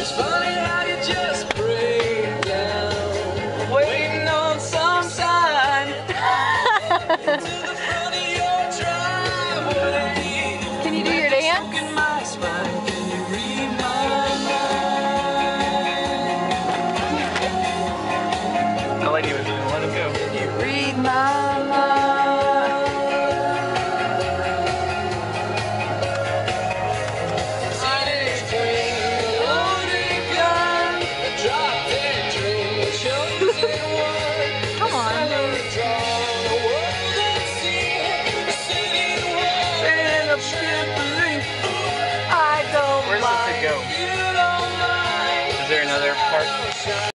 It's funny how you just break down, waiting on some sign. To the front of your driveway. Can you do your dance? Smoking my spine. Can you read my mind? The lady was gonna let him go. Can you read my mind? Teenage dream, loaded gun, a drop-dead dream, chosen one. Come on. Where's this to go? Is there another part?